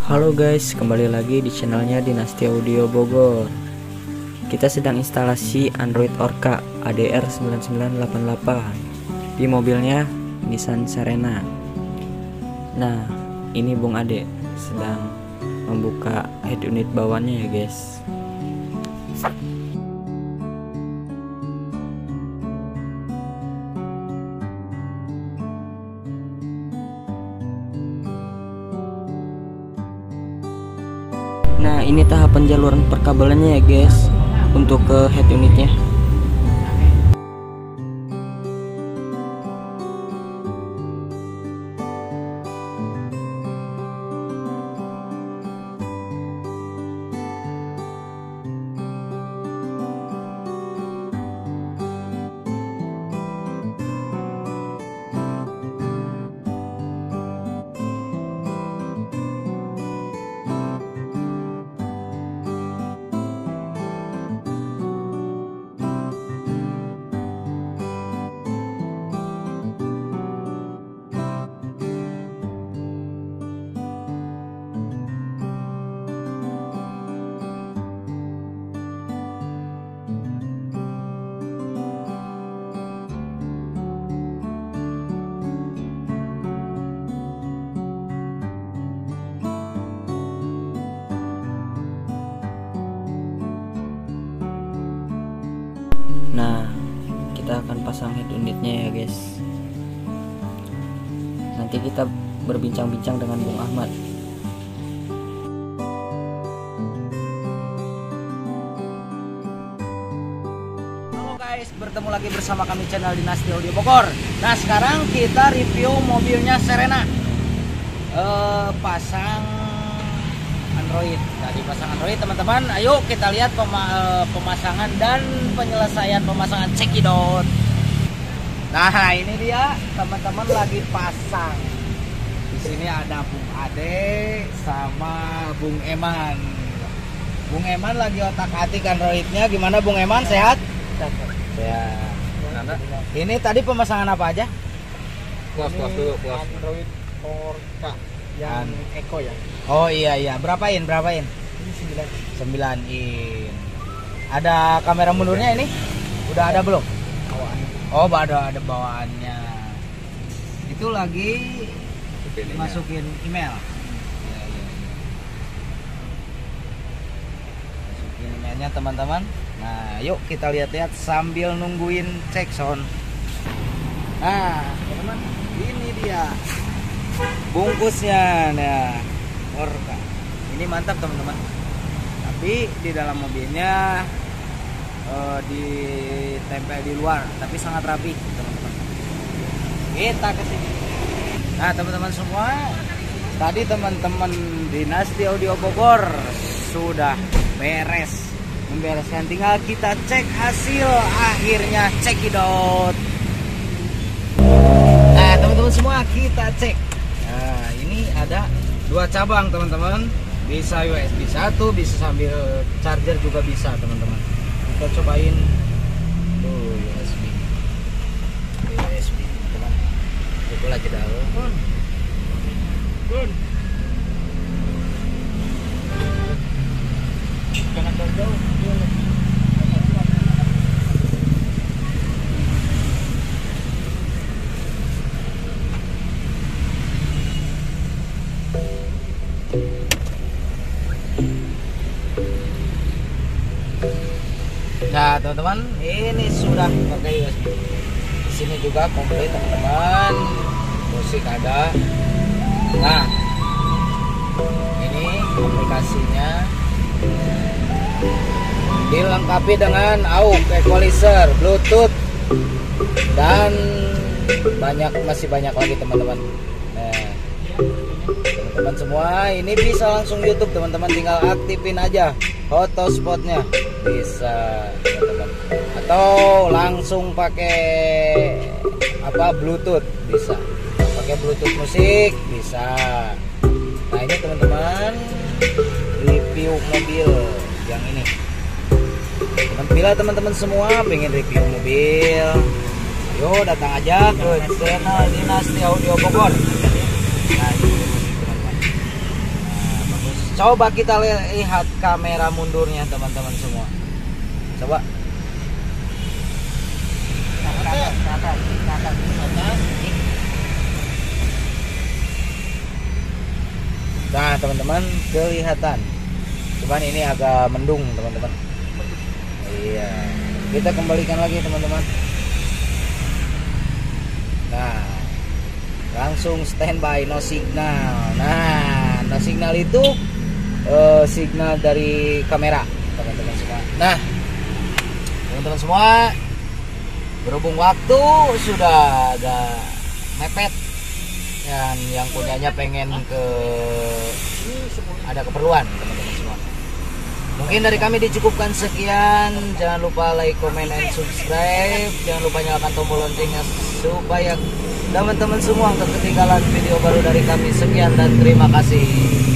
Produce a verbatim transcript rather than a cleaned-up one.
Halo guys, kembali lagi di channelnya Dinasti Audio Bogor. Kita sedang instalasi Android Orca A D R sembilan sembilan delapan delapan di mobilnya Nissan Serena. Nah, ini Bung Ade sedang membuka head unit bawahnya ya guys. Nah, ini tahapan jaluran perkabelannya ya guys untuk ke head unitnya. Nah, kita akan pasang head unitnya ya guys. Nanti kita berbincang-bincang dengan Bung Ahmad. Halo guys, bertemu lagi bersama kami channel Dinasti Audio Bogor. Nah, sekarang kita review mobilnya Serena. Eh, pasang Android. Tadi pasang Android teman-teman. Ayo kita lihat pema pemasangan dan penyelesaian pemasangan cekidot. Nah, ini dia teman-teman lagi pasang. Di sini ada Bung Ade sama Bung Eman. Bung Eman lagi otak-atik Androidnya. Gimana Bung Eman, sehat? Sehat. Ini tadi pemasangan apa aja? Puas, puas dulu, puas. Android Orca yang Eco ya. Oh iya iya, berapa in? Berapa in? Ini sembilan. sembilan in. Ada kamera mundurnya ini? Udah ada belum? Bawaannya. Oh, ada ada bawaannya. Itu lagi masukin email. Ya, ya, ya. Masukin emailnya teman-teman. Nah, yuk kita lihat-lihat sambil nungguin cek sound. Nah, teman-teman, ini dia bungkusnya. Nah, Orca ini mantap teman-teman, tapi di dalam mobilnya uh, ditempel di luar, tapi sangat rapi teman-teman. Kita ke sini. Nah teman-teman semua, tadi teman-teman Dinasti Audio Bogor sudah beres membereskan, tinggal kita cek hasil akhirnya cekidot. Nah teman-teman semua, kita cek. Nah ini ada dua cabang teman-teman, bisa U S B satu, bisa sambil charger juga bisa teman-teman. Kita cobain tuh U S B, U S B teman. Pukul aja dahulu. Bun, bun. Jangan jauh-jauh. Nah teman-teman, ini sudah pakai U S B. Di sini juga komplit teman-teman, musik ada. Nah, ini aplikasinya dilengkapi dengan A U X, equalizer, Bluetooth, dan banyak masih banyak lagi teman-teman. Nah, teman-teman semua, ini bisa langsung YouTube teman-teman, tinggal aktifin aja hotspotnya, bisa teman-teman, atau langsung pakai apa Bluetooth, bisa pakai Bluetooth musik bisa. Nah ini teman-teman review mobil yang ini. Bila teman-teman semua pengen review mobil, yo datang aja ke channel Dinasti Audio Bogor. Nah, ini teman-teman. Nah, Coba kita lihat kamera mundurnya teman-teman semua. Coba. Nah teman-teman kelihatan. Cuman ini agak mendung teman-teman. Iya. Kita kembalikan lagi teman-teman. Nah, langsung standby, no signal. Nah, no signal itu uh, signal dari kamera teman-teman semua. Nah, teman-teman semua, berhubung waktu sudah agak mepet dan yang punyanya pengen ke ada keperluan teman-teman semua. Mungkin dari kami dicukupkan sekian. Jangan lupa like, comment, and subscribe. Jangan lupa nyalakan tombol loncengnya supaya teman-teman semua nggak ketinggalan video baru dari kami. Sekian dan terima kasih.